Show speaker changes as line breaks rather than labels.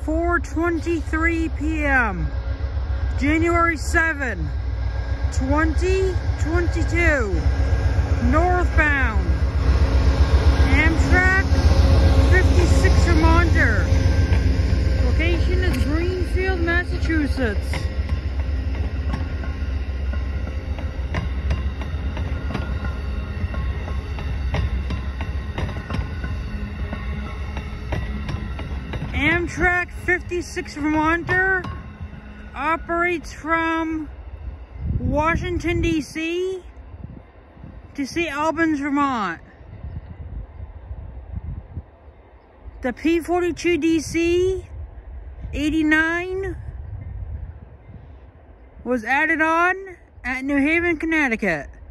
4:23 p.m. January 7, 2022. Northbound. Amtrak 56 Vermonter. Location is Greenfield, Massachusetts. Amtrak 56 Vermonter operates from Washington, D.C. to St. Albans, Vermont. The P42DC 89 was added on at New Haven, Connecticut.